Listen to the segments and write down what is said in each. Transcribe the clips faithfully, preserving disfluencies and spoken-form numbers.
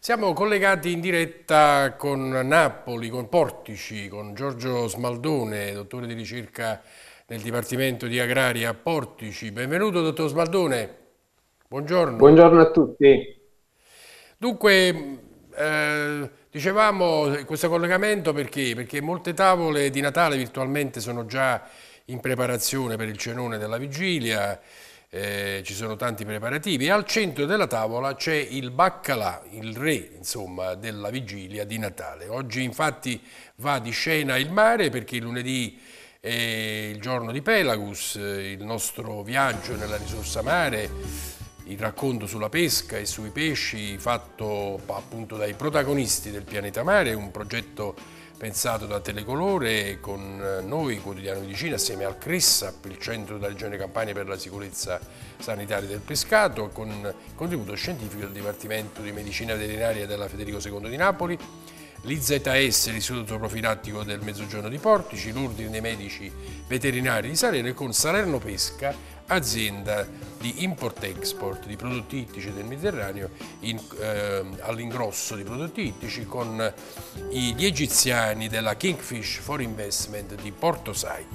Siamo collegati in diretta con Napoli, con Portici, con Giorgio Smaldone, dottore di ricerca nel Dipartimento di Agraria a Portici. Benvenuto, dottor Smaldone. Buongiorno. Buongiorno a tutti. Dunque, eh, dicevamo questo collegamento perché? Perché molte tavole di Natale virtualmente sono già in preparazione per il cenone della vigilia, eh, ci sono tanti preparativi e al centro della tavola c'è il baccalà, il re, insomma, della vigilia di Natale. Oggi infatti va di scena il mare perché lunedì è il giorno di Pelagus, eh, il nostro viaggio nella risorsa mare, il racconto sulla pesca e sui pesci fatto appunto dai protagonisti del pianeta mare, un progetto pensato da Telecolore con noi, Quotidiano Medicina, assieme al CRISSAP, il Centro della Regione Campania per la Sicurezza Sanitaria del Pescato, con il contributo scientifico del Dipartimento di Medicina Veterinaria della Federico secondo di Napoli, l'I Z S, l'Istituto Profilattico del Mezzogiorno di Portici, l'Ordine dei Medici Veterinari di Salerno e con Salerno Pesca, azienda di import-export di prodotti ittici del Mediterraneo in, eh, all'ingrosso di prodotti ittici con gli egiziani della Kingfish for Investment di Porto Said.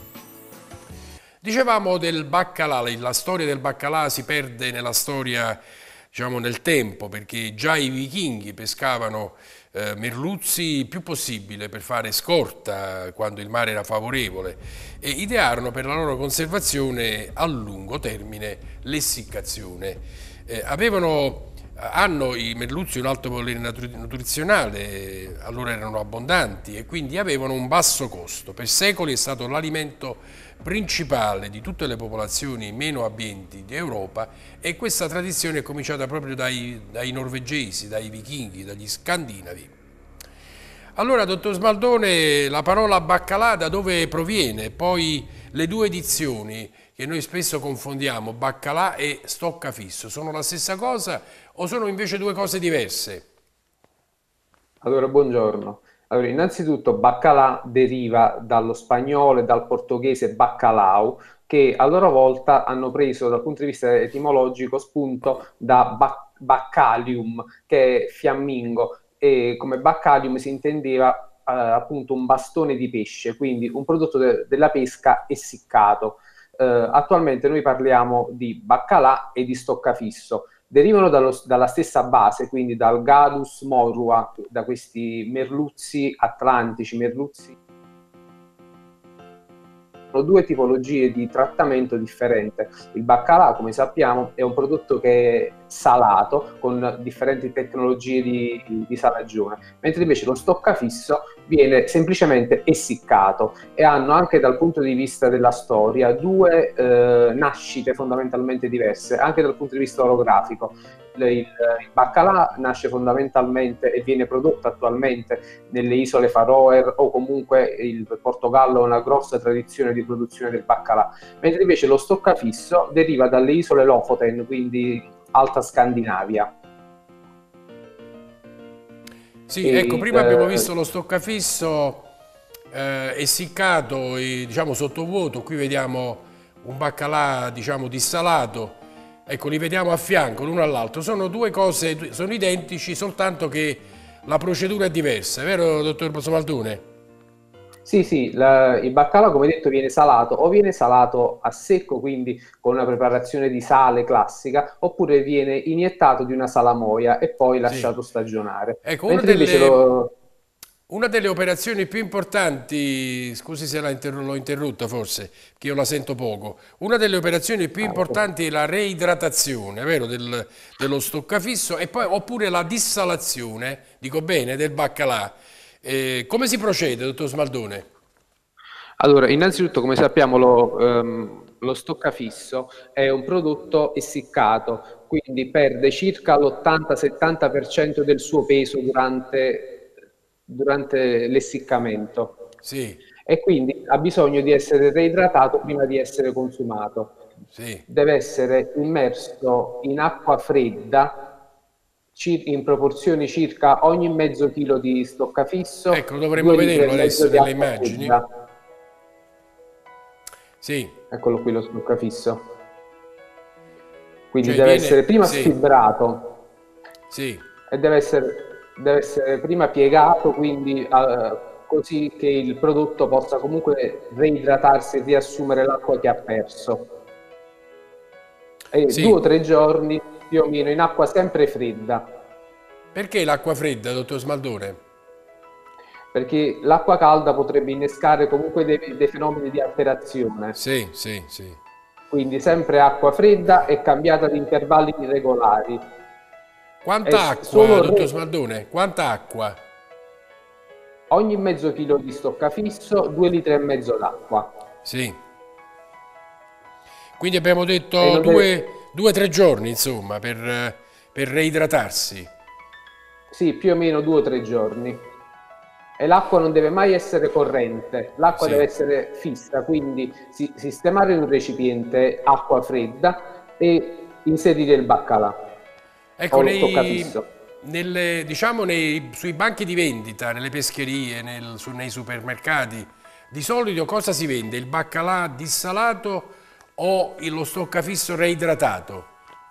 Dicevamo del baccalà, la storia del baccalà si perde nella storia, diciamo, nel tempo, perché già i vichinghi pescavano eh, merluzzi il più possibile per fare scorta quando il mare era favorevole e idearono per la loro conservazione a lungo termine l'essiccazione. Eh, avevano hanno i merluzzi un alto valore nutrizionale, allora erano abbondanti e quindi avevano un basso costo. Per secoli è stato l'alimento principale di tutte le popolazioni meno abbienti d'Europa e questa tradizione è cominciata proprio dai, dai norvegesi, dai vichinghi, dagli scandinavi. Allora, dottor Smaldone, la parola baccalà da dove proviene? Poi le due edizioni che noi spesso confondiamo, baccalà e stoccafisso, sono la stessa cosa o sono invece due cose diverse? Allora, buongiorno. Allora, innanzitutto baccalà deriva dallo spagnolo e dal portoghese bacalhau, che a loro volta hanno preso dal punto di vista etimologico spunto da bac- baccalium, che è fiammingo, e come baccalium si intendeva eh, appunto un bastone di pesce, quindi un prodotto de- della pesca essiccato. Eh, attualmente noi parliamo di baccalà e di stoccafisso. Derivano dallo- dalla stessa base, quindi dal Gadus morua, da questi merluzzi atlantici, merluzzi. Sono due tipologie di trattamento differente. Il baccalà, come sappiamo, è un prodotto che è salato con differenti tecnologie di, di salagione, mentre invece lo stoccafisso viene semplicemente essiccato e hanno anche dal punto di vista della storia due eh, nascite fondamentalmente diverse, anche dal punto di vista orografico. Il, il, il baccalà nasce fondamentalmente e viene prodotto attualmente nelle isole Faroe o comunque il Portogallo ha una grossa tradizione di produzione del baccalà, mentre invece lo stoccafisso deriva dalle isole Lofoten, quindi Alta Scandinavia. Sì, ecco, E, prima abbiamo eh, visto lo stoccafisso eh, essiccato, e, diciamo sottovuoto, qui vediamo un baccalà, diciamo, dissalato, ecco, li vediamo a fianco l'uno all'altro, sono due cose, sono identici, soltanto che la procedura è diversa, è vero, dottor Smaldone? Sì, sì, la- il baccalà, come detto, viene salato o viene salato a secco, quindi con una preparazione di sale classica, oppure viene iniettato di una salamoia e poi Sì. lasciato stagionare. Ecco, una Mentre invece delle, lo... una delle operazioni più importanti, scusi se l'ho inter- l'ho interrotta forse, che io la sento poco, una delle operazioni più Ah, ecco. importanti è la reidratazione, vero, del- dello stoccafisso e poi oppure la dissalazione, dico bene, del baccalà. Eh, come si procede, dottor Smaldone? Allora, innanzitutto, come sappiamo, lo, ehm, lo stoccafisso è un prodotto essiccato, quindi perde circa l'ottanta-settanta per cento del suo peso durante, durante l'essiccamento Sì, e quindi ha bisogno di essere reidratato prima di essere consumato. sì. Deve essere immerso in acqua fredda cir- in proporzioni circa ogni mezzo chilo di Ecco, stoccafisso, dovremmo due litri e vederlo mezzo adesso di nelle acqua immagini. fredda. Sì, Eccolo qui lo stoccafisso. Quindi cioè deve viene, essere prima sì, sfibrato, sì. e deve essere, deve essere prima piegato, quindi eh, così che il prodotto possa comunque reidratarsi e riassumere l'acqua che ha perso. E due o Sì. tre giorni più o meno in acqua sempre fredda, Perché l'acqua fredda, dottor Smaldone? perché l'acqua calda potrebbe innescare comunque dei, dei fenomeni di alterazione. Sì, sì, sì. Quindi sempre acqua fredda e cambiata ad intervalli regolari. E Quanta acqua, solo dottor re- Smaldone? Quanta acqua? ogni mezzo chilo di stoccafisso, due litri e mezzo d'acqua. Sì. Quindi abbiamo E detto non deve, due, due o tre giorni, insomma, per, eh, per reidratarsi. sì, più o meno due o tre giorni. E l'acqua non deve mai essere corrente, l'acqua deve Sì. essere fissa, quindi si- sistemare in un recipiente acqua fredda e inserire il baccalà Ecco, o lo nei, stoccafisso. nelle, diciamo nei, sui banchi di vendita, nelle pescherie, nel- su- nei supermercati, di solito cosa si vende? Il baccalà dissalato o il- lo stoccafisso reidratato?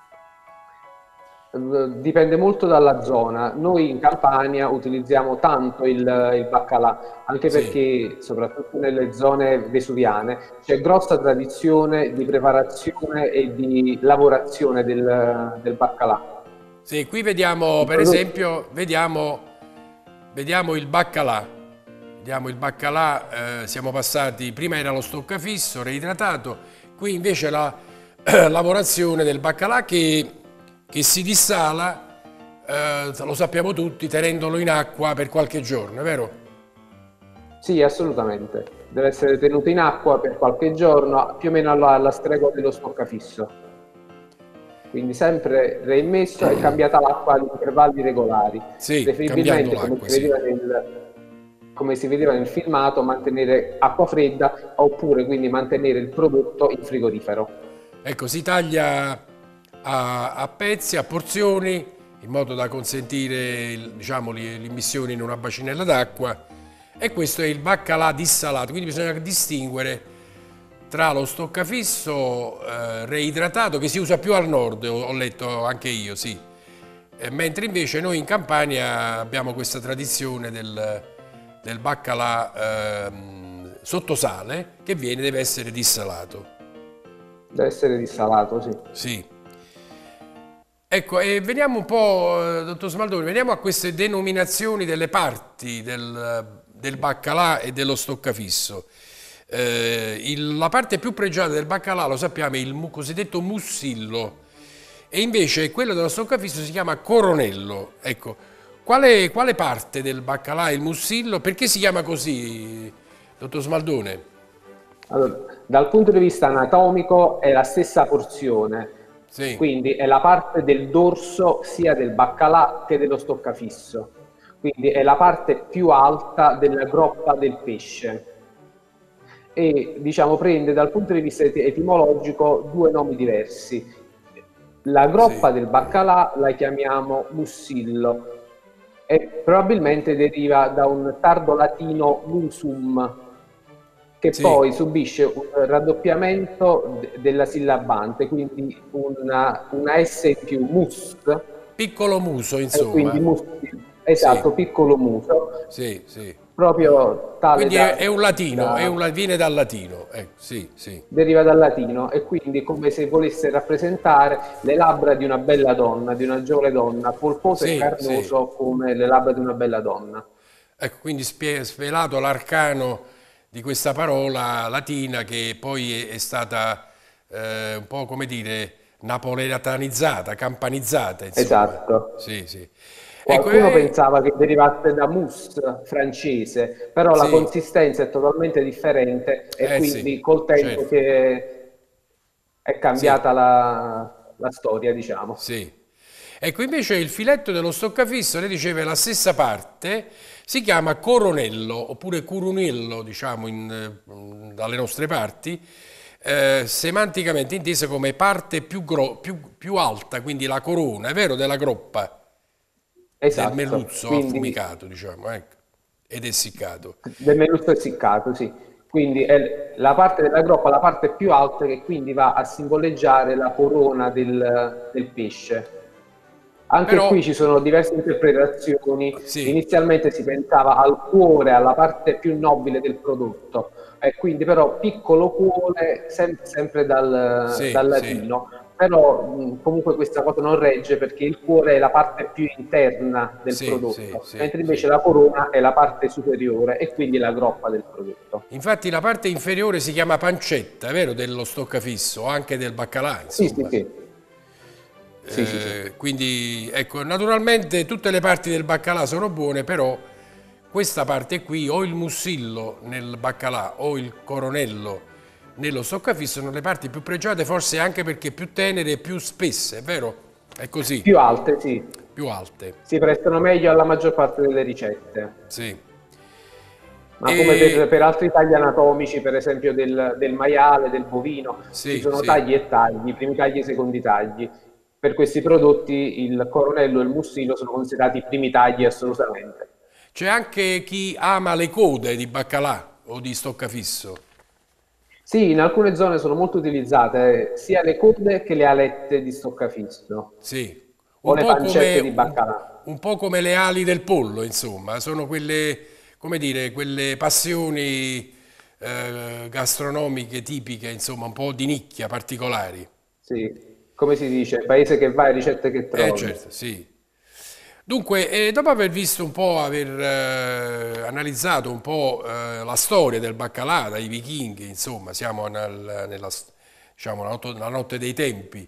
Eh, Dipende molto dalla zona. Noi in Campania utilizziamo tanto il, il baccalà, anche Sì. perché soprattutto nelle zone vesuviane c'è grossa tradizione di preparazione e di lavorazione del, del baccalà. Sì, qui vediamo, Il per prodotto, esempio, vediamo, vediamo il baccalà. Vediamo il baccalà, eh, siamo passati, prima era lo stoccafisso reidratato, qui invece la lavorazione del baccalà che, che si dissala, eh, lo sappiamo tutti, tenendolo in acqua per qualche giorno, è vero? sì, assolutamente. Deve essere tenuto in acqua per qualche giorno, più o meno alla, alla stregua dello stoccafisso. Quindi sempre reimmesso e cambiata l'acqua ad intervalli regolari. Sì, cambiando Preferibilmente, come l'acqua, si sì. vedeva nel, come si vedeva nel filmato, mantenere acqua fredda oppure quindi mantenere il prodotto in frigorifero. Ecco, si taglia a, a pezzi, a porzioni, in modo da consentire il- diciamo, li- l'immissione in una bacinella d'acqua. E questo è il baccalà dissalato, quindi bisogna distinguere tra lo stoccafisso eh, reidratato, che si usa più al nord, ho, ho letto anche io, sì. Eh, mentre invece noi in Campania abbiamo questa tradizione del, del baccalà ehm, sotto sale, che viene, deve essere dissalato. Deve essere dissalato, sì. Sì. Ecco, e veniamo un po', eh, dottor Smaldoni, veniamo a queste denominazioni delle parti del, del baccalà e dello stoccafisso. Eh, il- la parte più pregiata del baccalà, lo sappiamo, è il mu- cosiddetto mussillo, e invece quello dello stoccafisso si chiama coronello. Ecco, quale, quale parte del baccalà è il mussillo? Perché si chiama così, dottor Smaldone? Allora, dal punto di vista anatomico è la stessa porzione, Sì, quindi è la parte del dorso sia del baccalà che dello stoccafisso, quindi è la parte più alta della groppa del pesce e diciamo prende dal punto di vista eti- etimologico due nomi diversi. La sì, groppa del baccalà la chiamiamo mussillo e probabilmente deriva da un tardo latino musum, che sì, poi subisce un raddoppiamento de- della sillabante, quindi una, una S in più, mus, piccolo muso, e quindi insomma. muscolo, Sì, esatto, piccolo muso, sì, sì. proprio tale Quindi è, è da, un latino, è un, da- la- viene dal latino. Ecco, sì, sì, deriva dal latino e quindi come se volesse rappresentare le labbra di una bella donna, di una giovane donna, polposo e sì, sì. carnoso come le labbra di una bella donna. Ecco, quindi spie- svelato l'arcano di questa parola latina che poi è, è stata eh, un po' come dire napoletanizzata, campanizzata, insomma. Esatto. Sì, sì. Ecco, Qualcuno eh, pensava che derivasse da mousse francese, però la sì, consistenza è totalmente differente e eh sì, quindi col tempo certo, che è sì. cambiata la, la storia, diciamo. Sì. Ecco, invece il filetto dello stoccafisso, lei diceva, è la stessa parte, si chiama coronello, oppure curunello, diciamo, in, eh, dalle nostre parti, eh, semanticamente intesa come parte più, gro- più- più alta, quindi la corona, è vero, della groppa del Esatto, merluzzo quindi affumicato, diciamo, ecco, ed essiccato. del merluzzo essiccato, sì. Quindi è la parte della groppa, la parte più alta che quindi va a simboleggiare la corona del, del pesce. Anche Però, qui ci sono diverse interpretazioni. sì, Inizialmente si pensava al cuore, alla parte più nobile del prodotto, e quindi però piccolo cuore, sem- sempre dal, sì, dal sì, latino, però mh, comunque questa cosa non regge perché il cuore è la parte più interna del sì, sì, prodotto, sì, mentre sì. invece la corona è la parte superiore e quindi la groppa del prodotto. Infatti la parte inferiore si chiama pancetta, è vero, dello stoccafisso, o anche del baccalà, Sì, sì, insomma. sì, sì, sì, sì. Eh, quindi, ecco, naturalmente tutte le parti del baccalà sono buone, però questa parte qui, o il mussillo nel baccalà o il coronello nello stoccafisso, sono le parti più pregiate, forse anche perché più tenere e più spesse, è vero? È così, Più alte, sì. più alte. Si prestano meglio alla maggior parte delle ricette. Sì. Ma come per, E per altri tagli anatomici, per esempio del, del maiale, del bovino, ci sì, sono sì. tagli e tagli, primi tagli e secondi tagli. Per questi prodotti il coronello e il mussilo sono considerati i primi tagli assolutamente. C'è anche chi ama le code di baccalà o di stoccafisso. Sì, in alcune zone sono molto utilizzate sia le code che le alette di stoccafisso Sì, o un le po' come, pancette di un, baccalà. un po' come le ali del pollo, insomma, sono quelle, come dire, quelle passioni eh, gastronomiche tipiche, insomma, un po' di nicchia, particolari. Sì, come si dice, paese che vai, ricette che Eh trovi. certo, sì. Dunque, eh, dopo aver visto un po', aver eh, analizzato un po' eh, la storia del baccalà dai vichinghi, insomma, siamo nel- nella, s- diciamo, la notte, la notte dei tempi,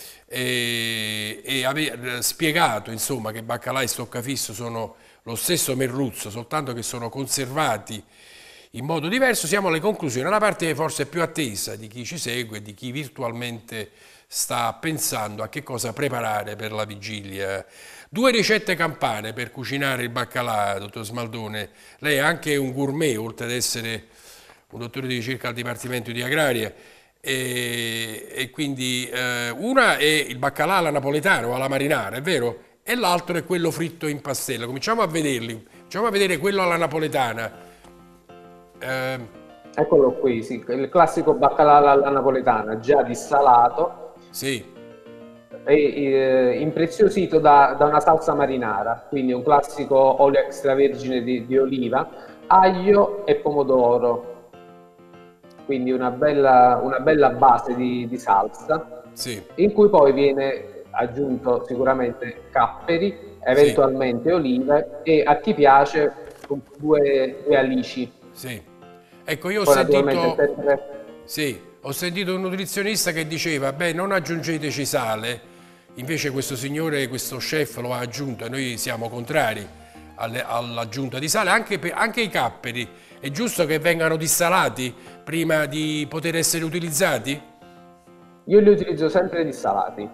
e, e aver spiegato, insomma, che baccalà e stoccafisso sono lo stesso merluzzo, soltanto che sono conservati in modo diverso, siamo alle conclusioni, la parte forse più attesa di chi ci segue, di chi virtualmente sta pensando a che cosa preparare per la vigilia. Due ricette campane per cucinare il baccalà, dottor Smaldone. Lei è anche un gourmet, oltre ad essere un dottore di ricerca al Dipartimento di Agraria. E, e quindi eh, una è il baccalà alla napoletana o alla marinara, è vero? E l'altro è quello fritto in pastella. Cominciamo a vederli. Cominciamo a vedere quello alla napoletana. Eh, Eccolo qui, sì, il classico baccalà alla napoletana, già dissalato sì, e eh, impreziosito da, da una salsa marinara, quindi un classico olio extravergine di, di oliva, aglio e pomodoro, quindi una bella, una bella base di, di salsa, sì, in cui poi viene aggiunto sicuramente capperi, sì, eventualmente olive e a chi piace con due, due alici. sì. Ecco, io ho Poi naturalmente il sentito, pepe. sì, ho sentito un nutrizionista che diceva, beh, non aggiungeteci sale, invece questo signore, questo chef lo ha aggiunto e noi siamo contrari alle- all'aggiunta di sale, anche, per- anche i capperi. È giusto che vengano dissalati prima di poter essere utilizzati? Io li utilizzo sempre dissalati.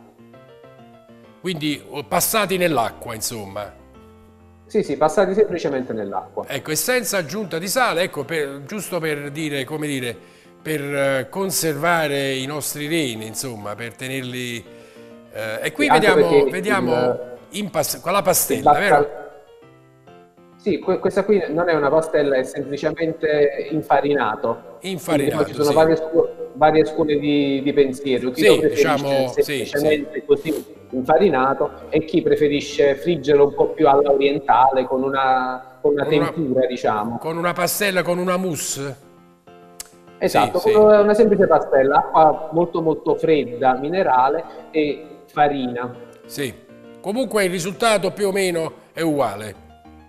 Quindi oh, passati nell'acqua, insomma. Sì, sì, passati semplicemente nell'acqua. Ecco, e senza aggiunta di sale, ecco, per- giusto per dire, come dire, per eh, conservare i nostri reni, insomma, per tenerli... eh, e Sì, qui anche perché vediamo, il, vediamo in pas- con la il pastella, vero? baccalà. Sì, que- questa qui non è una pastella, è semplicemente infarinato. Quindi poi ci Infarinato, sono sì. varie, scu- varie scuole di, di pensiero. Chi lo Sì, preferisce diciamo, sì, sì. semplicemente così infarinato e chi preferisce friggerlo un po' più alla orientale con una, con una Con una, tempura, diciamo. con una pastella, con una mousse? Sì, Esatto, con sì, una semplice pastella, acqua molto molto fredda, minerale e farina. sì. Comunque il risultato più o meno è uguale.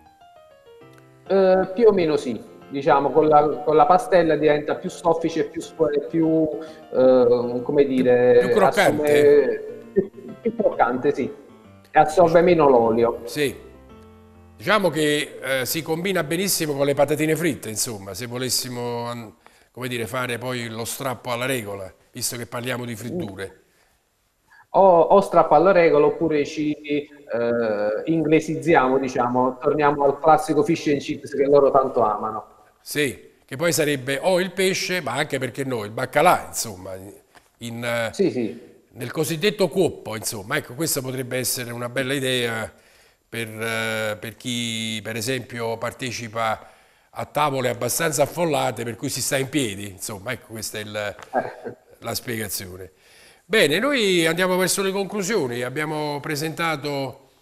Eh, più o meno sì, diciamo, con la, con la pastella diventa più soffice, più, squ- più eh, come Più, più dire, croccante? assume più, più croccante, sì, e assorbe meno l'olio. Sì. Diciamo che eh, si combina benissimo con le patatine fritte, insomma, se volessimo, an- come dire, fare poi lo strappo alla regola, visto che parliamo di fritture. O, o strappo alla regola oppure ci eh, inglesizziamo, diciamo, torniamo al classico fish and chips che loro tanto amano. Sì, che poi sarebbe o il pesce, ma anche perché no, il baccalà, insomma, in, eh, Sì, sì. nel cosiddetto cuoppo, insomma. Ecco, questa potrebbe essere una bella idea per, eh, per chi, per esempio, partecipa a tavole abbastanza affollate, per cui si sta in piedi, insomma, ecco, questa è il- Eh. la spiegazione. Bene, noi andiamo verso le conclusioni, abbiamo presentato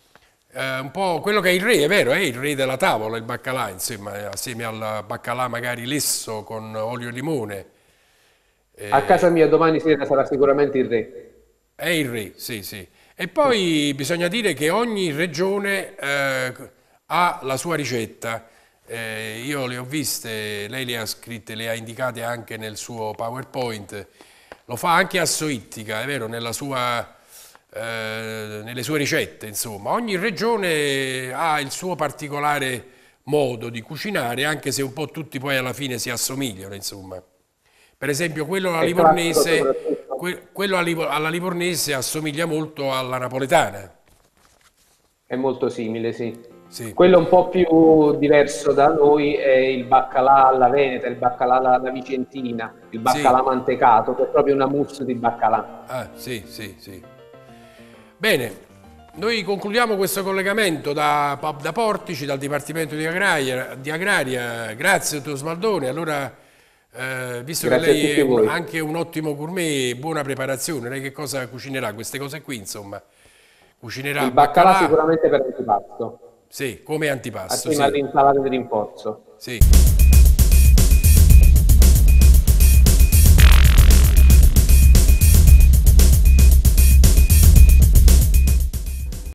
eh, un po' quello che è il re, è vero, è il re della tavola, il baccalà, insomma, assieme al baccalà magari lesso con olio e limone. A casa Eh, mia domani sera sarà sicuramente il re. È il re, sì, sì. E poi bisogna dire che ogni regione eh, ha la sua ricetta. Eh, io le ho viste, lei le ha scritte, le ha indicate anche nel suo PowerPoint. Lo fa anche a Soittica, è vero, nella sua, eh, nelle sue ricette, insomma. Ogni regione ha il suo particolare modo di cucinare, anche se un po' tutti poi alla fine si assomigliano, insomma. Per esempio, quello alla È classico livornese, soprattutto. que- quello alla livo- alla livornese assomiglia molto alla napoletana. È molto simile, sì. Sì, Quello un po' più diverso da noi è il baccalà alla veneta, il baccalà alla alla vicentina, il baccalà sì, mantecato, che è proprio una mousse di baccalà. ah, sì, sì, sì. Bene, noi concludiamo questo collegamento da, da Portici, dal Dipartimento di Agraria. Di Agraria. Grazie, dottor Smaldone. Allora, eh, visto che Grazie a lei è tutti un- voi. anche un ottimo gourmet, buona preparazione, lei che cosa cucinerà? Queste cose qui, insomma. Cucinerà Il baccalà baccalà, sicuramente per antipasto, sì, come antipasto, assieme sì, all'insalata di rinforzo. sì.